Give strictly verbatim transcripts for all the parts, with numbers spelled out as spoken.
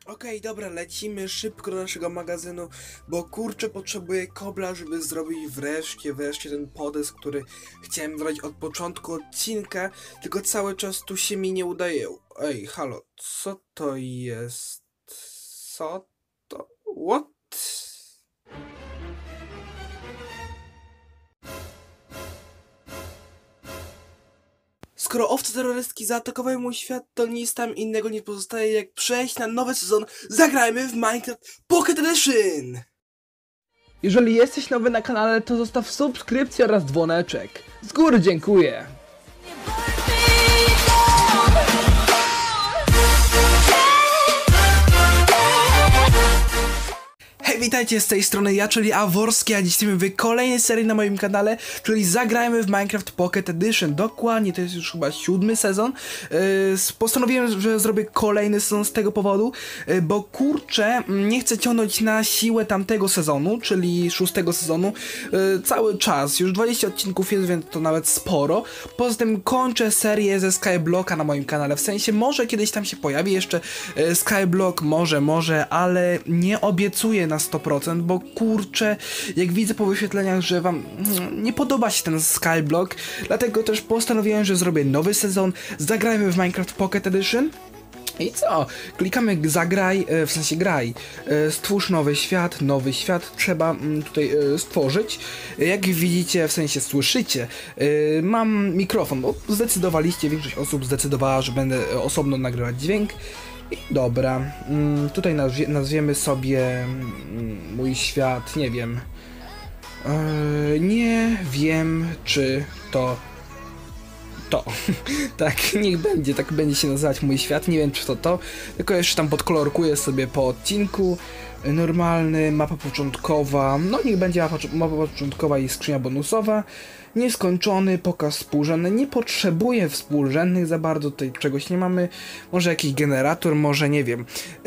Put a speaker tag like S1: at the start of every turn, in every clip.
S1: Okej, okay, dobra, lecimy szybko do naszego magazynu, bo kurczę, potrzebuję kobla, żeby zrobić wreszcie, wreszcie ten podest, który chciałem zrobić od początku odcinka, tylko cały czas tu się mi nie udaje. Ej, halo, co to jest? Co to? What? Skoro owce terrorystki zaatakowały mój świat, to nic tam innego nie pozostaje jak przejść na nowy sezon Zagrajmy w Minecraft Pocket Edition!
S2: Jeżeli jesteś nowy na kanale, to zostaw subskrypcję oraz dzwoneczek. Z góry dziękuję!
S1: Hej, witajcie, z tej strony ja, czyli Aworski, a dziś jesteśmy w kolejnej serii na moim kanale, czyli Zagrajmy w Minecraft Pocket Edition. Dokładnie, to jest już chyba siódmy sezon. Yy, postanowiłem, że zrobię kolejny sezon z tego powodu, yy, bo kurczę, nie chcę ciągnąć na siłę tamtego sezonu, czyli szóstego sezonu, yy, cały czas. Już dwadzieścia odcinków jest, więc to nawet sporo. Poza tym kończę serię ze Skyblocka na moim kanale, w sensie może kiedyś tam się pojawi jeszcze yy, Skyblock, może, może, ale nie obiecuję na sto procent, bo kurczę, jak widzę po wyświetleniach, że wam nie podoba się ten Skyblock, dlatego też postanowiłem, że zrobię nowy sezon, Zagrajmy w Minecraft Pocket Edition. I co? Klikamy zagraj, w sensie graj, stwórz nowy świat, nowy świat trzeba tutaj stworzyć. Jak widzicie, w sensie słyszycie, mam mikrofon, bo zdecydowaliście, większość osób zdecydowała, że będę osobno nagrywać dźwięk. I dobra, tutaj nazwie, nazwiemy sobie mój świat, nie wiem, eee, nie wiem czy to to, tak, niech będzie, tak będzie się nazywać mój świat, nie wiem czy to to, tylko jeszcze tam podkolorkuję sobie po odcinku, normalny, mapa początkowa, no niech będzie mapa, mapa początkowa i skrzynia bonusowa, nieskończony, pokaz współrzędny, nie potrzebuję współrzędnych za bardzo, tutaj czegoś nie mamy, może jakiś generator, może nie wiem,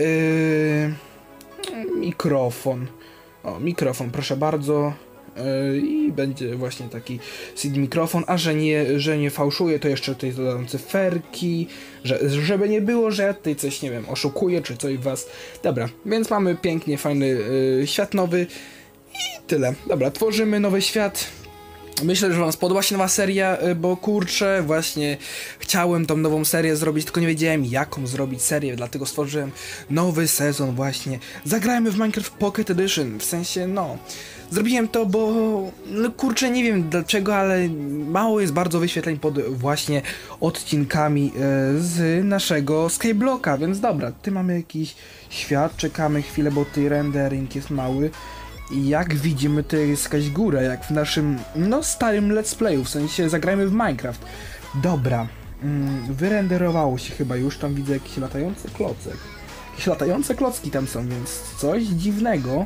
S1: yy... mikrofon, o mikrofon proszę bardzo. I będzie właśnie taki seed mikrofon, a że nie, że nie fałszuję, to jeszcze tutaj dodam cyferki, że, żeby nie było, że ja tutaj coś, nie wiem, oszukuję, czy coś was. Dobra, więc mamy pięknie, fajny yy, świat nowy i tyle. Dobra, tworzymy nowy świat. Myślę, że wam spodoba się nowa seria, bo kurczę, właśnie chciałem tą nową serię zrobić, tylko nie wiedziałem jaką zrobić serię, dlatego stworzyłem nowy sezon właśnie. Zagrajmy w Minecraft Pocket Edition, w sensie no, zrobiłem to, bo no kurczę, nie wiem dlaczego, ale mało jest bardzo wyświetleń pod właśnie odcinkami e, z naszego Skyblocka, więc dobra, tu mamy jakiś świat, czekamy chwilę, bo tutaj rendering jest mały. I jak widzimy, to jest jakaś góra, jak w naszym, no, starym let's playu, w sensie Zagrajmy w Minecraft. Dobra, mm, wyrenderowało się chyba już, tam widzę jakiś latający klocek. Jakieś latające klocki tam są, więc coś dziwnego.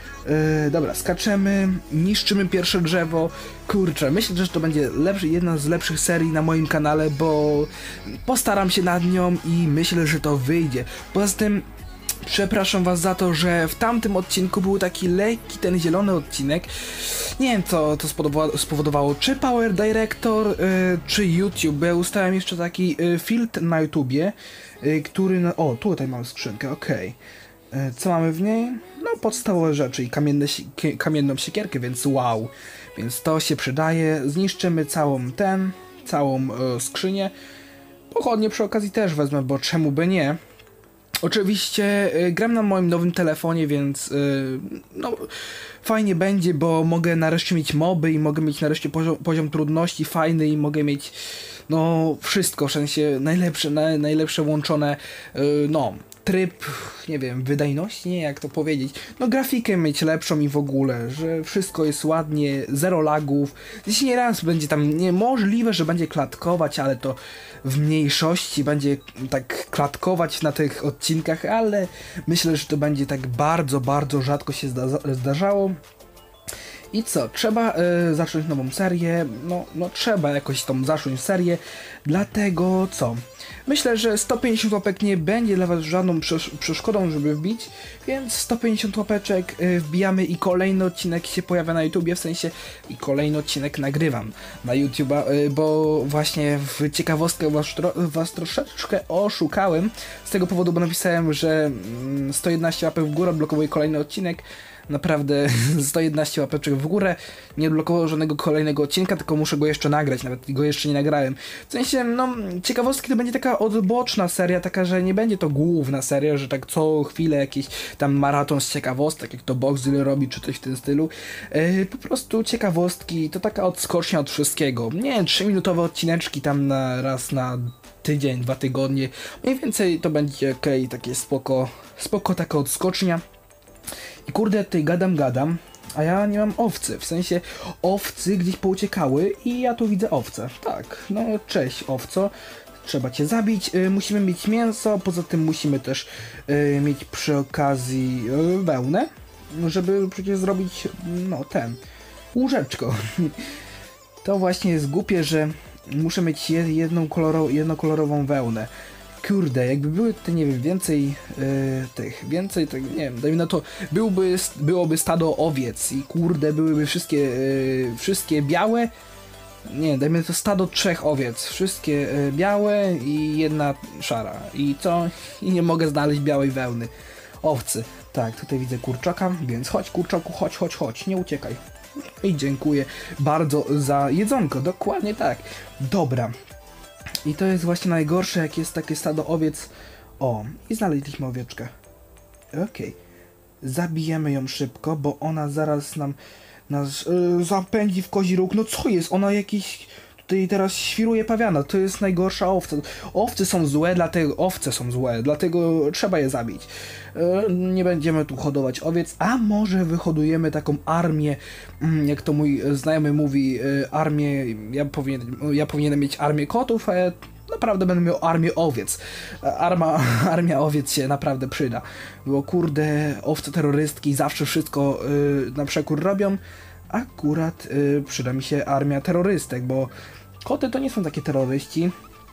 S1: Yy, dobra, skaczemy, niszczymy pierwsze drzewo. Kurczę, myślę, że to będzie lepszy, jedna z lepszych serii na moim kanale, bo postaram się nad nią i myślę, że to wyjdzie. Poza tym przepraszam was za to, że w tamtym odcinku był taki lekki, ten zielony odcinek. Nie wiem co to spowodowało, spowodowało czy Power Director, yy, czy YouTube, bo ja ustałem jeszcze taki yy, filtr na YouTubie, yy, który... No, o, tutaj mamy skrzynkę, okej. Okay. Yy, co mamy w niej? No podstawowe rzeczy i kamienne, kamienną siekierkę, więc wow. Więc to się przydaje. Zniszczymy całą ten, całą yy, skrzynię. Pochodnie przy okazji też wezmę, bo czemu by nie. Oczywiście y, gram na moim nowym telefonie, więc y, no fajnie będzie, bo mogę nareszcie mieć moby i mogę mieć nareszcie poziom, poziom trudności fajny i mogę mieć no wszystko, w sensie najlepsze, na, najlepsze włączone, y, no tryb, nie wiem, wydajności, nie jak to powiedzieć, no grafikę mieć lepszą i w ogóle, że wszystko jest ładnie, zero lagów, jeśli nie raz będzie tam niemożliwe, że będzie klatkować, ale to w mniejszości będzie tak klatkować na tych odcinkach, ale myślę, że to będzie tak bardzo, bardzo rzadko się zda zdarzało. I co? Trzeba y, zacząć nową serię, no, no trzeba jakoś tą zacząć serię, dlatego co? Myślę, że sto pięćdziesiąt łapek nie będzie dla was żadną przeszkodą, żeby wbić, więc sto pięćdziesiąt łapeczek y, wbijamy i kolejny odcinek się pojawia na YouTubie, w sensie i kolejny odcinek nagrywam na YouTube'a, y, bo właśnie w ciekawostkę was, tro was troszeczkę oszukałem, z tego powodu, bo napisałem, że mm, sto jedenaście łapek w górę odblokowuje kolejny odcinek. Naprawdę sto jedenaście łapeczek w górę, nie blokowało żadnego kolejnego odcinka, tylko muszę go jeszcze nagrać, nawet go jeszcze nie nagrałem. W sensie, no, ciekawostki to będzie taka odboczna seria, taka, że nie będzie to główna seria, że tak co chwilę jakiś tam maraton z ciekawostek, jak to Boxzil robi, czy coś w tym stylu. Yy, po prostu ciekawostki, to taka odskocznia od wszystkiego. Nie wiem, trzy minutowe odcineczki tam na raz na tydzień, dwa tygodnie, mniej więcej to będzie okej, okay, takie spoko, spoko taka odskocznia. I kurde, tutaj gadam, gadam, a ja nie mam owcy, w sensie owcy gdzieś pouciekały i ja tu widzę owce. Tak, no cześć owco, trzeba cię zabić, yy, musimy mieć mięso, poza tym musimy też yy, mieć przy okazji yy, wełnę, żeby przecież zrobić, no ten, łóżeczko. To właśnie jest głupie, że muszę mieć jedną koloro, jednokolorową wełnę. Kurde, jakby były te, nie wiem, więcej yy, tych, więcej tych, nie wiem, dajmy na to, byłby, byłoby stado owiec i kurde, byłyby wszystkie, yy, wszystkie białe, nie, dajmy na to stado trzech owiec, wszystkie yy, białe i jedna szara. I co? I nie mogę znaleźć białej wełny. Owcy. Tak, tutaj widzę kurczaka, więc chodź kurczaku, chodź, chodź, chodź, nie uciekaj. I dziękuję bardzo za jedzonko, dokładnie tak. Dobra. I to jest właśnie najgorsze, jak jest takie stado owiec. O, i znaleźliśmy owieczkę. Okej. Okay. Zabijemy ją szybko, bo ona zaraz nam nas yy, zapędzi w kozi róg. No co jest? Ona jakiś... Tutaj teraz świruje pawiana. To jest najgorsza owca. Owce są złe, dlatego... Owce są złe, dlatego trzeba je zabić. Yy, nie będziemy tu hodować owiec, a może wyhodujemy taką armię, yy, jak to mój znajomy mówi, yy, armię... Ja, powinien, ja powinienem mieć armię kotów, a ja naprawdę będę miał armię owiec. Arma, armia owiec się naprawdę przyda. Bo kurde, owce terrorystki zawsze wszystko yy, na przekór robią. Akurat yy, przyda mi się armia terrorystek, bo koty to nie są takie terroryści,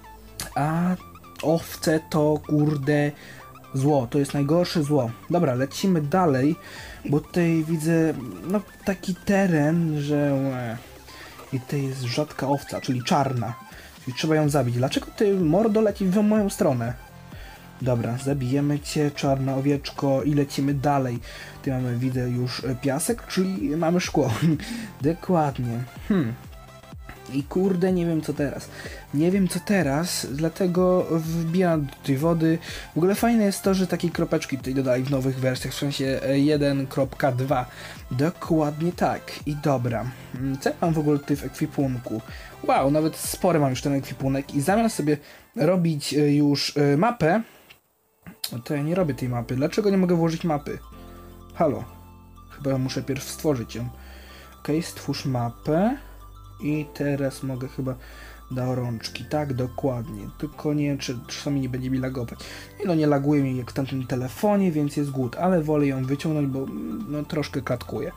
S1: a owce to kurde zło, to jest najgorsze zło. Dobra, lecimy dalej, bo tutaj widzę no taki teren, że i tutaj jest rzadka owca, czyli czarna, czyli trzeba ją zabić. Dlaczego ty mordo leci w moją stronę? Dobra, zabijemy cię, czarna owieczko, i lecimy dalej. Tu mamy, widzę, już piasek, czyli mamy szkło. Dokładnie. Hmm. I kurde, nie wiem co teraz. Nie wiem co teraz, dlatego wbijam do tej wody. W ogóle fajne jest to, że takie kropeczki tutaj dodali w nowych wersjach, w sensie jeden kropka dwa. Dokładnie tak. I dobra. Co ja mam w ogóle tutaj w ekwipunku? Wow, nawet spory mam już ten ekwipunek i zamiast sobie robić już mapę, to ja nie robię tej mapy. Dlaczego nie mogę włożyć mapy? Halo. Chyba muszę pierw stworzyć ją. Ok, stwórz mapę. I teraz mogę chyba do rączki. Tak, dokładnie. Tylko nie wiem, czy czasami nie będzie mi lagować. Nie no, nie laguje mi jak w tamtym telefonie, więc jest good. Ale wolę ją wyciągnąć, bo no troszkę klatkuje.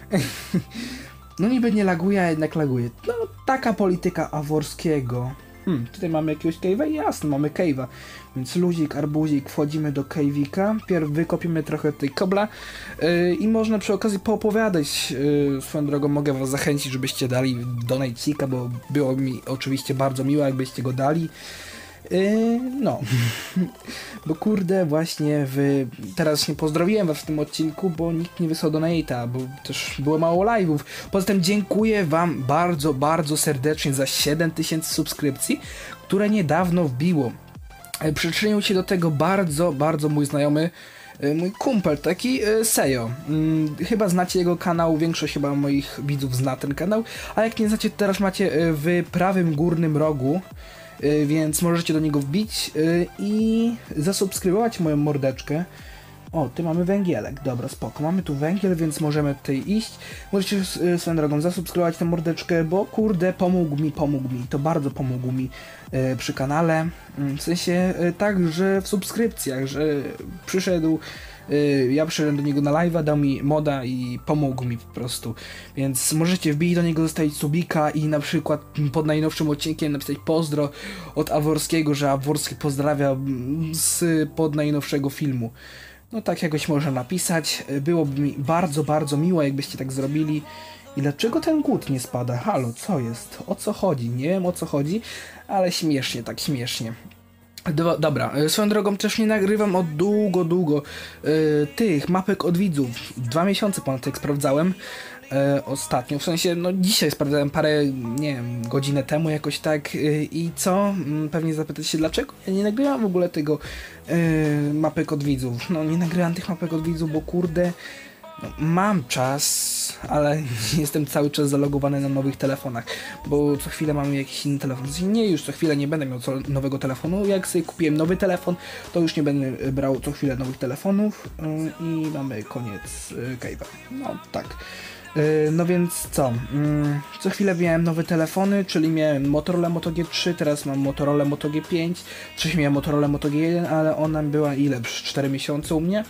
S1: No niby nie laguje, a jednak laguje. No, taka polityka Aworskiego. Hmm, tutaj mamy jakiegoś cave'a? Jasne, mamy cave'a. Więc luzik, arbuzik, wchodzimy do cave'ika. Pierw wykopiemy trochę tej kobla yy, i można przy okazji poopowiadać. Yy, swoją drogą mogę was zachęcić, żebyście dali donate'ika, bo było mi oczywiście bardzo miło, jakbyście go dali. Yy, no, bo kurde, właśnie w... teraz nie pozdrowiłem was w tym odcinku, bo nikt nie wysłał donate'a, bo też było mało live'ów. Poza tym dziękuję wam bardzo, bardzo serdecznie za siedem tysięcy subskrypcji, które niedawno wbiło. Przyczynił się do tego bardzo, bardzo mój znajomy, mój kumpel, taki Sejo. Chyba znacie jego kanał, większość chyba moich widzów zna ten kanał, a jak nie znacie, to teraz macie w prawym górnym rogu, więc możecie do niego wbić i zasubskrybować moją mordeczkę. O, tu mamy węgielek, dobra, spoko. Mamy tu węgiel, więc możemy tutaj iść. Możecie y, swoją drogą zasubskrybować tę mordeczkę, bo kurde, pomógł mi, pomógł mi. To bardzo pomógł mi y, przy kanale. Y, w sensie y, tak, że w subskrypcjach, że przyszedł, y, ja przyszedłem do niego na live'a, dał mi moda i pomógł mi po prostu. Więc możecie wbić do niego, zostawić subika i na przykład pod najnowszym odcinkiem napisać pozdro od Aworskiego, że Aworski pozdrawia z pod najnowszego filmu. No tak jakoś można napisać. Byłoby mi bardzo, bardzo miło, jakbyście tak zrobili. I dlaczego ten głód nie spada? Halo, co jest? O co chodzi? Nie wiem, o co chodzi, ale śmiesznie, tak śmiesznie. Do, dobra, swoją drogą też nie nagrywam od długo, długo yy, tych mapek od widzów. Dwa miesiące ponad jak sprawdzałem. E, ostatnio, w sensie, no dzisiaj sprawdzałem parę, nie wiem, godzinę temu jakoś tak e, i co? Mm, pewnie zapytacie się dlaczego? Ja nie nagrywam w ogóle tego e, mapek od widzów. No nie nagrywam tych mapek od widzów, bo kurde, no, mam czas, ale nie jestem cały czas zalogowany na nowych telefonach, bo co chwilę mamy jakiś inny telefon. W sensie nie, już co chwilę nie będę miał co, nowego telefonu. Jak sobie kupiłem nowy telefon, to już nie będę brał co chwilę nowych telefonów e, i mamy koniec e, cave'a. No tak. No więc co, co chwilę miałem nowe telefony, czyli miałem Motorola Moto G trzy, teraz mam Motorola Moto G pięć, wcześniej miałem Motorola Moto G jeden, ale ona była ile? cztery miesiące u mnie.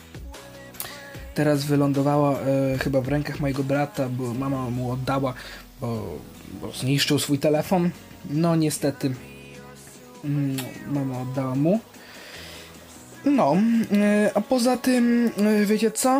S1: Teraz wylądowała e, chyba w rękach mojego brata, bo mama mu oddała, bo, bo zniszczył swój telefon. No niestety, mm, mama oddała mu. No, a poza tym, wiecie co,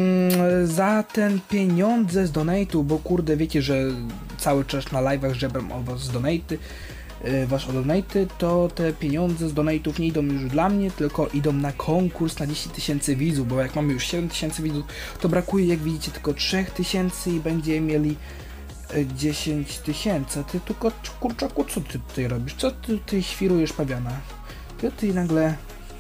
S1: za ten pieniądze z donate'u, bo kurde wiecie, że cały czas na live'ach żebram o was z donate'y, wasz o donate'y, to te pieniądze z donate'ów nie idą już dla mnie, tylko idą na konkurs na dziesięć tysięcy widzów, bo jak mamy już siedem tysięcy widzów, to brakuje jak widzicie tylko trzy tysiące i będziemy mieli dziesięć tysięcy. Ty tylko, kurczaku, co ty tutaj robisz? Co ty tutaj świrujesz, pawiana? Ty, ty nagle...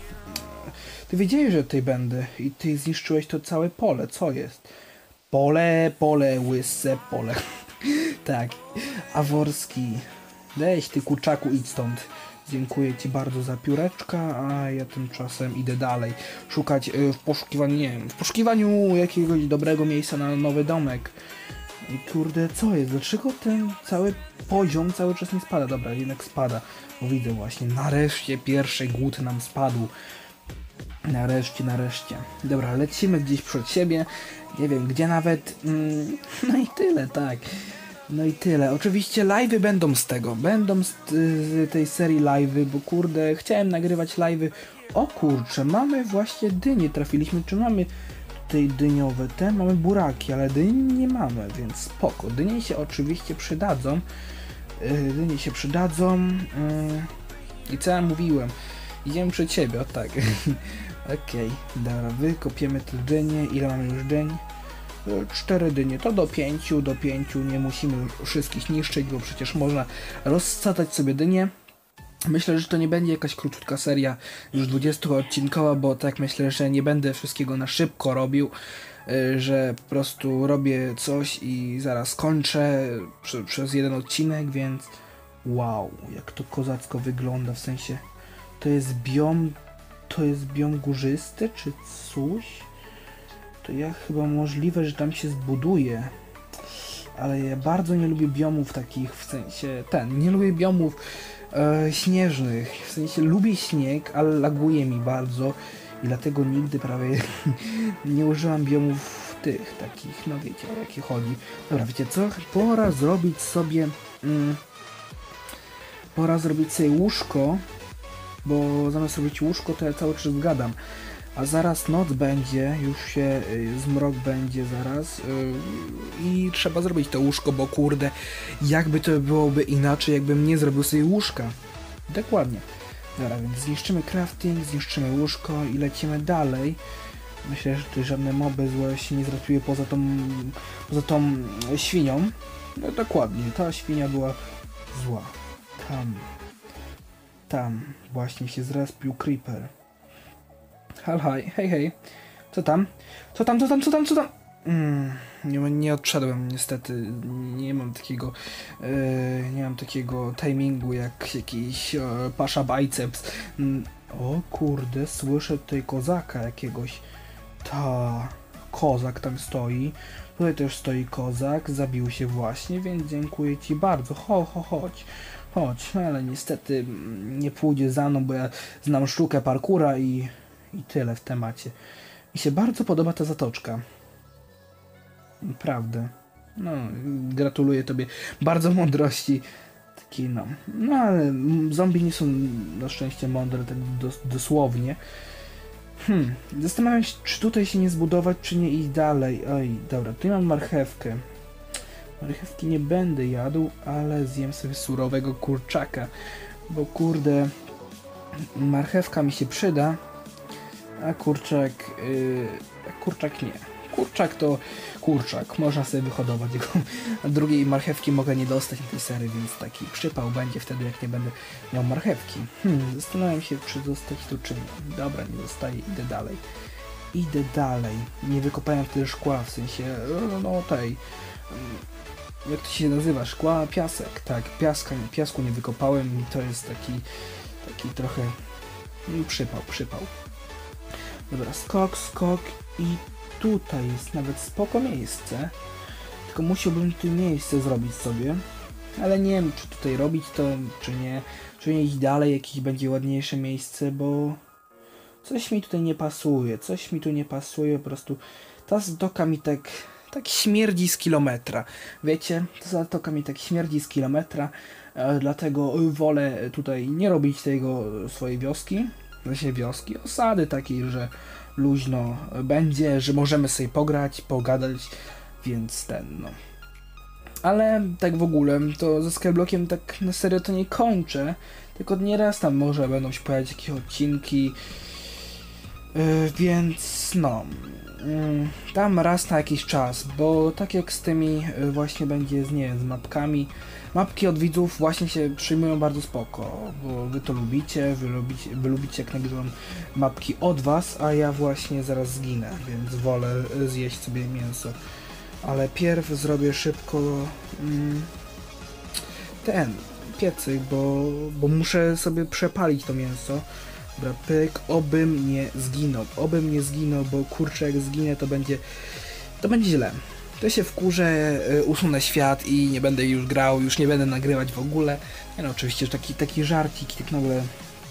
S1: Ty wiedziałeś, że tutaj będę i ty zniszczyłeś to całe pole. Co jest? Pole, pole, łyse pole. Tak. Aworski. Weź ty kurczaku, idź stąd. Dziękuję ci bardzo za pióreczka, a ja tymczasem idę dalej. Szukać y, w poszukiwaniu, nie wiem, w poszukiwaniu jakiegoś dobrego miejsca na nowy domek. I kurde, co jest? Dlaczego ten cały poziom cały czas nie spada? Dobra, jednak spada. Bo widzę właśnie, nareszcie pierwszy głód nam spadł. Nareszcie, nareszcie. Dobra, lecimy gdzieś przed siebie. Nie wiem, gdzie nawet. Mm, no i tyle, tak. No i tyle. Oczywiście live'y będą z tego. Będą z, z tej serii live'y, bo kurde, chciałem nagrywać live'y. O kurczę, mamy właśnie dynie. Trafiliśmy, czy mamy tutaj dyniowe? Te mamy buraki, ale dyni nie mamy, więc spoko. Dynie się oczywiście przydadzą. Yy, dynie się przydadzą. Yy. I co ja mówiłem? Idziemy przed siebie, o tak. Okej, okay, dobra, wykopiemy te dynie. Ile mamy już dyń? Cztery dynie, to do pięciu, do pięciu nie musimy wszystkich niszczyć, bo przecież można rozsadzać sobie dynie. Myślę, że to nie będzie jakaś króciutka seria, już dwudziestoodcinkowa, bo tak myślę, że nie będę wszystkiego na szybko robił, że po prostu robię coś i zaraz kończę przy, przez jeden odcinek, więc wow, jak to kozacko wygląda, w sensie to jest biom, to jest biom górzysty, czy coś? To ja chyba możliwe, że tam się zbuduje, ale ja bardzo nie lubię biomów takich, w sensie ten, nie lubię biomów e, śnieżnych, w sensie lubię śnieg, ale laguje mi bardzo i dlatego nigdy prawie nie używam biomów tych, takich, no wiecie o jakie chodzi. Dobra, wiecie co, pora zrobić sobie, mm, pora zrobić sobie łóżko, bo zamiast robić łóżko, to ja cały czas gadam. A zaraz noc będzie, już się y, zmrok będzie zaraz y, i trzeba zrobić to łóżko, bo kurde, jakby to byłoby inaczej, jakbym nie zrobił sobie łóżka. Dokładnie. Dobra, więc zniszczymy crafting, zniszczymy łóżko i lecimy dalej. Myślę, że tutaj żadne moby złe się nie zrespiły poza tą, poza tą świnią. No dokładnie, ta świnia była zła. Tam, tam właśnie się zrespił creeper. Hal, hej, hej, hej. Co tam? Co tam, co tam, co tam, co tam? Mm, nie, nie odszedłem niestety. Nie mam takiego yy, nie mam takiego timingu jak jakiś yy, pasza biceps. Yy, o kurde, słyszę tutaj kozaka jakiegoś. Ta, kozak tam stoi. Tutaj też stoi kozak, zabił się właśnie, więc dziękuję ci bardzo. Ho, ho, chodź, chodź. No ale niestety nie pójdzie za mną, bo ja znam sztukę parkura i, i tyle w temacie. Mi się bardzo podoba ta zatoczka. Naprawdę. No, gratuluję tobie bardzo mądrości. Taki no. No ale zombie nie są na szczęście mądre, tak dos dosłownie. Hmm, zastanawiam się, czy tutaj się nie zbudować, czy nie iść dalej. Oj, dobra, tutaj mam marchewkę. Marchewki nie będę jadł, ale zjem sobie surowego kurczaka. Bo kurde, marchewka mi się przyda, a kurczak... Yy, a kurczak nie. Kurczak to kurczak, można sobie wyhodować go. A drugiej marchewki mogę nie dostać na tej serii, więc taki przypał będzie wtedy, jak nie będę miał marchewki. Hmm, zastanawiam się, czy zostać tu, czy nie. Dobra, nie zostaję, idę dalej. Idę dalej. Nie wykopałem wtedy szkła, w sensie, no tej... Jak to się nazywa? Szkła, piasek. Tak, piaska, piasku nie wykopałem i to jest taki, taki trochę no, przypał, przypał. Dobra, skok, skok i tutaj jest nawet spoko miejsce. Tylko musiałbym tu miejsce zrobić sobie. Ale nie wiem, czy tutaj robić to, czy nie. Czy nie iść dalej, jakieś będzie ładniejsze miejsce, bo coś mi tutaj nie pasuje. Coś mi tu nie pasuje, po prostu ta zatoka mi tak, tak śmierdzi z kilometra. Wiecie, ta zatoka mi tak śmierdzi z kilometra, e, dlatego wolę tutaj nie robić tego swojej wioski. Właśnie wioski, osady takiej, że luźno będzie, że możemy sobie pograć, pogadać, więc ten, no. Ale tak w ogóle, to ze Skyblockiem tak na serio to nie kończę, tylko nieraz tam może będą się pojawiać jakieś odcinki, yy, więc no, yy, tam raz na jakiś czas, bo tak jak z tymi yy, właśnie będzie z, nie, z mapkami, mapki od widzów właśnie się przyjmują bardzo spoko, bo wy to lubicie, wy lubicie, wy lubicie jak nagrywam mapki od was, a ja właśnie zaraz zginę, więc wolę zjeść sobie mięso. Ale pierw zrobię szybko mm, ten piecyk, bo, bo muszę sobie przepalić to mięso. Dobra, pyk, obym nie zginął, obym nie zginął, bo kurczę jak zginę to będzie, to będzie źle. To się wkurzę, usunę świat i nie będę już grał, już nie będę nagrywać w ogóle. Nie no, oczywiście taki, taki żarcik, tak nagle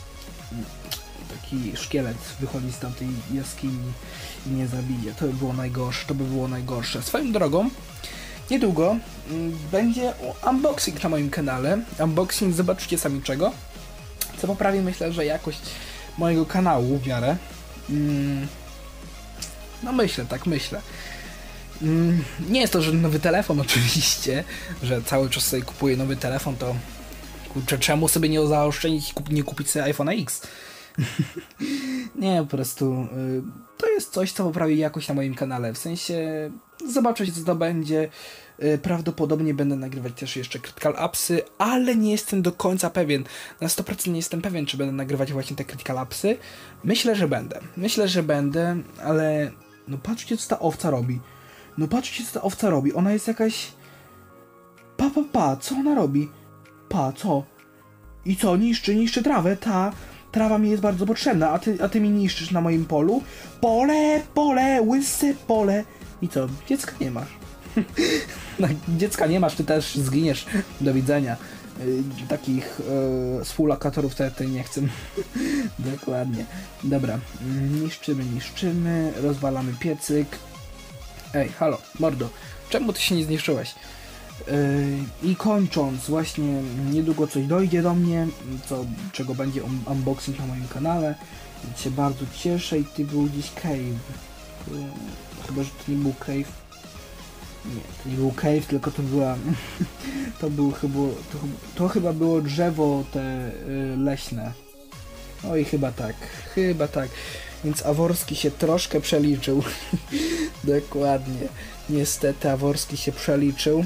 S1: taki szkielet wychodzi z tamtej jaskini i nie zabije. To by było najgorsze, to by było najgorsze. Swoją drogą, niedługo mm, będzie unboxing na moim kanale. Unboxing, zobaczycie sami czego. Co poprawi, myślę, że jakość mojego kanału w miarę. Mm, no myślę, tak myślę. Mm, nie jest to żaden nowy telefon oczywiście, że cały czas sobie kupuję nowy telefon, to kurczę, czemu sobie nie zaoszczędzić i kup, nie kupić sobie iPhone'a X? Nie, po prostu y, to jest coś, co poprawi jakość na moim kanale, w sensie zobaczycie co to będzie, y, prawdopodobnie będę nagrywać też jeszcze Critical Upsy, ale nie jestem do końca pewien, na sto procent nie jestem pewien, czy będę nagrywać właśnie te Critical Upsy. Myślę, że będę, myślę, że będę, ale no patrzcie co ta owca robi, no patrzcie co ta owca robi, ona jest jakaś, pa pa pa, co ona robi, pa, co, i co, niszczy, niszczy trawę, ta trawa mi jest bardzo potrzebna, a ty, a ty mi niszczysz na moim polu? Pole, pole, łyse pole. I co? Dziecka nie masz. No, dziecka nie masz, ty też zginiesz. Do widzenia. Yy, takich yy, współlokatorów to ja nie chcę. Dokładnie. Dobra. Niszczymy, niszczymy. Rozwalamy piecyk. Ej, halo, mordo. Czemu ty się nie zniszczyłeś? Yy, I kończąc, właśnie niedługo coś dojdzie do mnie, co, czego będzie un unboxing na moim kanale, więc się bardzo cieszę. I ty był gdzieś cave, yy, chyba, że to nie był cave, nie, to nie był cave, tylko to była, to był chyba, to, to chyba było drzewo te yy, leśne, oj chyba tak, chyba tak, więc Aworski się troszkę przeliczył, dokładnie, niestety Aworski się przeliczył.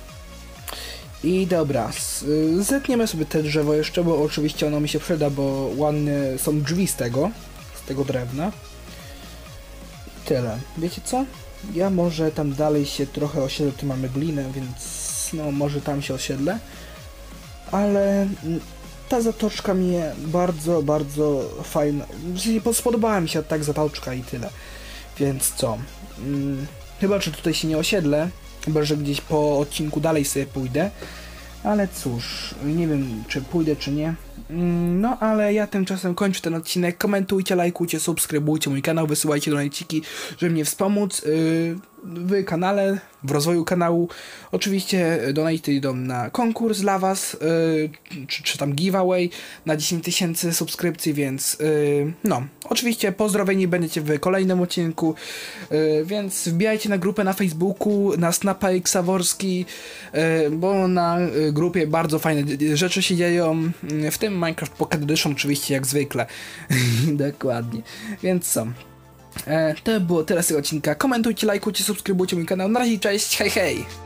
S1: I dobra, zetniemy sobie te drzewo jeszcze, bo oczywiście ono mi się przyda, bo ładne są drzwi z tego, z tego drewna. Tyle. Wiecie co? Ja może tam dalej się trochę osiedlę, tu mamy glinę, więc no może tam się osiedlę. Ale ta zatoczka mi bardzo, bardzo fajna. Spodobała mi się tak zatoczka i tyle. Więc co? Hmm, chyba, że tutaj się nie osiedlę, chyba, że gdzieś po odcinku dalej sobie pójdę. Ale cóż, nie wiem, czy pójdę, czy nie. No, ale ja tymczasem kończę ten odcinek. Komentujcie, lajkujcie, subskrybujcie mój kanał, wysyłajcie donajciki, żeby mnie wspomóc yy, w kanale, w rozwoju kanału. Oczywiście donaty idą na konkurs dla was, yy, czy, czy tam giveaway na dziesięć tysięcy subskrypcji, więc yy, no. Oczywiście pozdrowieni będziecie w kolejnym odcinku, yy, więc wbijajcie na grupę na Facebooku, na Snapa i Ksaworski, yy, bo na yy, grupie bardzo fajne rzeczy się dzieją, yy, w tym Minecraft Pocket Edition oczywiście jak zwykle. Dokładnie. Więc co? E, to było tyle z tego odcinka. Komentujcie, lajkujcie, subskrybujcie mój kanał. Na razie, cześć, hej hej!